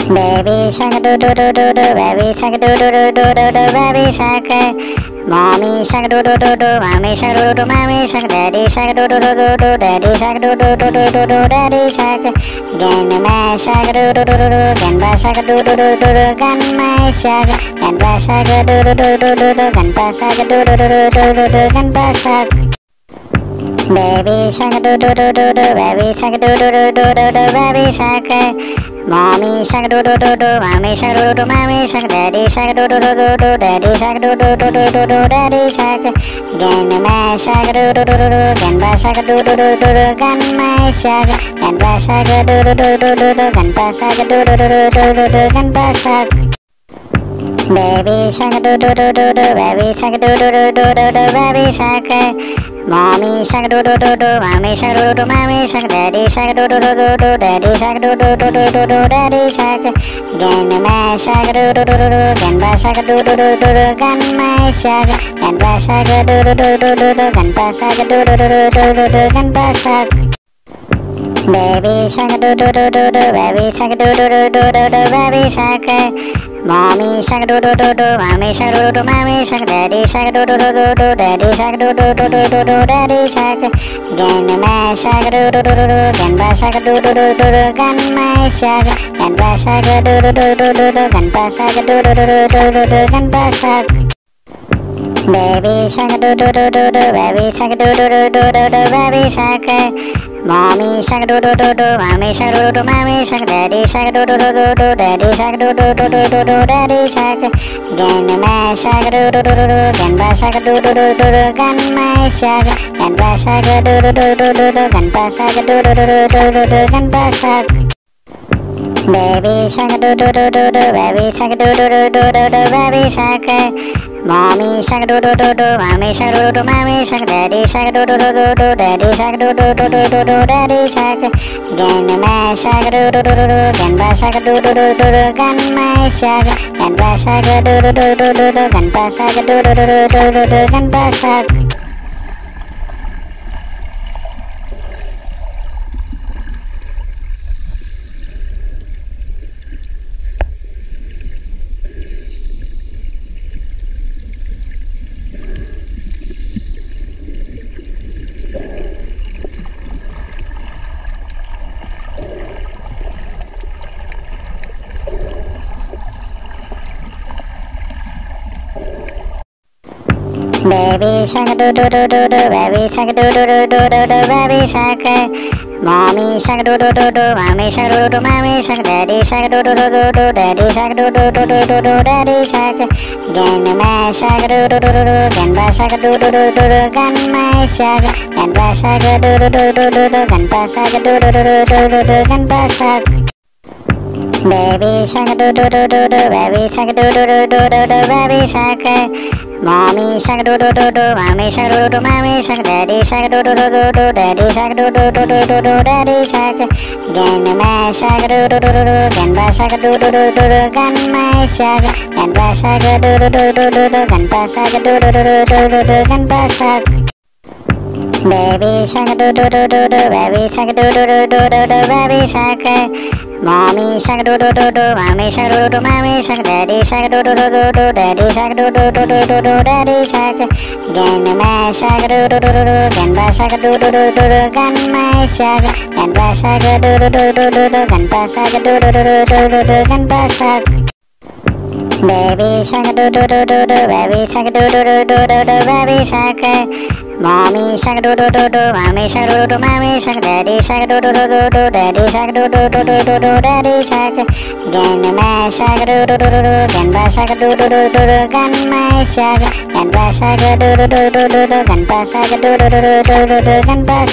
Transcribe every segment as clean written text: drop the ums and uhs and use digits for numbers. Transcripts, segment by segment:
Baby shark do do do do do, baby shark do do do do do do, baby shark. Mommy shark do do do do, mommy shark do do, mommy shark, daddy shark do do do do do, daddy shark do do do do do do, daddy shark. Grandma shark do do do do do, grandpa shark do do do do do, grandma shark, grandpa shark do do do do do do, grandpa shark do do do do do do, grandpa shark. Baby shark do do do do do, baby shark do do do do do do, baby shark. Mommy shark do do do do, mommy shark do do, mommy shark, daddy shark do do do do do, daddy shark do do do do do do, daddy shark. Grandma shark do do do do do, grandpa shark do do do do do, grandma shark, grandpa shark do do do do do do, grandpa shark do do do do do do, grandpa shark. Baby shark do do do do do, baby shark do do do do do do, baby shark. Mommy shark do do do do, mommy shark do do, mommy shark, daddy shark do do do do do, daddy shark do do do do do do, daddy shark. Grandma shark do do do do do, grandpa shark do do do do do, grandma shark, grandpa shark do do do do do do, grandpa shark do do do do do do, grandpa shark. Baby shark do do do do do, baby shark do do do do do do, baby shark. Mommy shark do do do do, mommy shark do do, mommy shark, daddy shark do do do do do, daddy shark do do do do do do, daddy shark. Grandma shark do do do do do, grandpa shark do do do do do, grandma shark, grandpa shark do do do do do do, grandpa shark do do do do do do, grandpa shark. Baby shark do do do do do, baby shark do do do do do do, baby shark. Mommy shark do do do do, mommy shark do do, mommy shark, daddy shark do do do do do, daddy shark do do do do do do, daddy shark. Grandma shark do do do do do, grandpa shark do do do do do, grandma shark, grandpa shark do do do do do do, grandpa shark do do do do do do, grandpa shark. Baby shark do do do do do, baby shark do do do do do do, baby shark. Mommy shark do do do do, mommy shark do do, mommy shark, daddy shark do do do do do, daddy shark do do do do do do, daddy shark. Grandma shark do do do do do, grandpa shark do do do do do, grandma shark, grandpa shark do do do do do do, grandpa shark do do do do do do, grandpa shark. Baby shark do do do do do, baby shark do do do do do do, baby shark. Mommy shark do do do do, mommy shark do do, mommy shark, daddy shark do do do do do, daddy shark do do do do do do, daddy shark. Grandma shark do do do do do, grandpa shark do do do do do, grandma shark, grandpa shark do do do do do do, grandpa shark do do do do do do, grandpa shark. Baby shark do do do do do, baby shark do do do do do do, baby shark. Mommy shark do do do do, mommy shark do do, mommy shark, daddy shark do do do do do, daddy shark do do do do do do, daddy shark. Grandma shark do do do do do, grandpa shark do do do do do, grandma shark, grandpa shark do do do do do do, grandpa shark do do do do do do, grandpa shark. Baby shark do do do do do, baby shark do do do do do do, baby shark. Mommy shark do do do do, mommy shark do do, mommy shark, daddy shark do do do do do, daddy shark do do do do do do, daddy shark. Grandma shark do do do do do, grandpa shark do do do do do, grandma shark, grandpa shark do do do do do do, grandpa shark do do do do do do, grandpa shark. Baby shark do do do do do, baby shark do do do do do do, baby shark. Mommy shark do do do do, mommy shark do do, mommy shark, daddy shark do do do do do, daddy shark do do do do do do, daddy shark. Grandma shark do do do do do, grandpa shark do do do do do, grandma shark, grandpa shark do do do do do, grandpa shark do do do do do, grandpa shark. Baby shark do do do do do, baby shark do do do do do, baby shark. Mommy shark do do do do do, mommy shark do do do, mommy shark, daddy shark do do do do do do, daddy shark do do do do do do, daddy shark. Grandma shark do do do do do, grandpa shark do do do do do do, grandpa shark do do do do do do, grandpa shark do do do do do do, grandpa shark.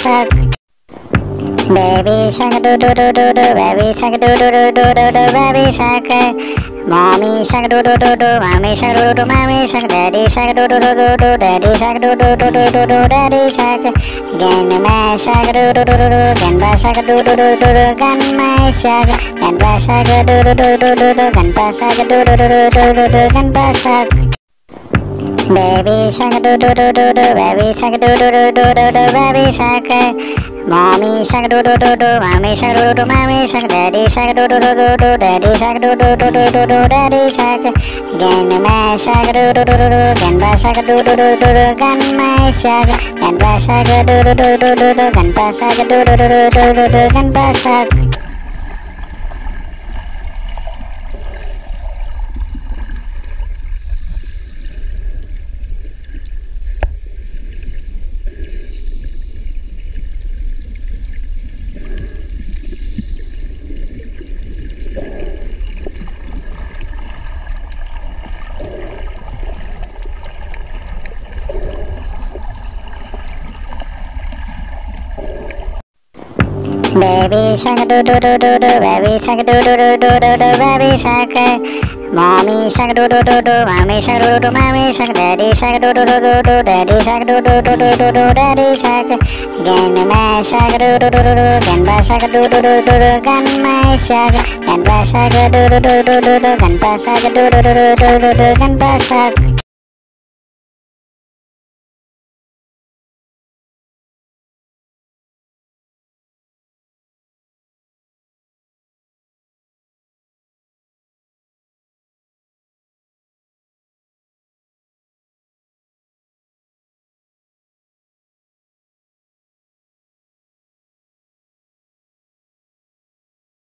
Baby shark do do do do do, baby shark do do do do do do, baby shark. Mommy shark do do do do, mommy shark do do, mommy shark, daddy shark do do do do do, daddy shark do do do do do do, daddy shark. Grandma shark do do do do do, grandpa shark do do do do do, grandma shark, grandpa shark do do do do do do, grandpa shark do do do do do do, grandpa shark. Baby shark do do do do do, baby shark do do do do do do, baby shark. Mommy shark do do do do, mommy shark do do, mommy shark, daddy shark do do do do do, daddy shark do do do do do do, daddy shark. Grandma shark do do do do do, grandpa shark do do do do do, grandma shark, grandpa shark do do do do do do, grandpa shark do do do do do do, grandpa shark. Baby shark do do do do do, baby shark do do do do do do, baby shark. Mommy shark do do do do, mommy shark do do, mommy shark, daddy shark do do do do do, daddy shark do do do do do do, daddy shark. Grandma shark do do do do do, grandpa shark do do do do do, grandma shark, grandpa shark do do do do do do, grandpa shark do do do do do do, grandpa shark.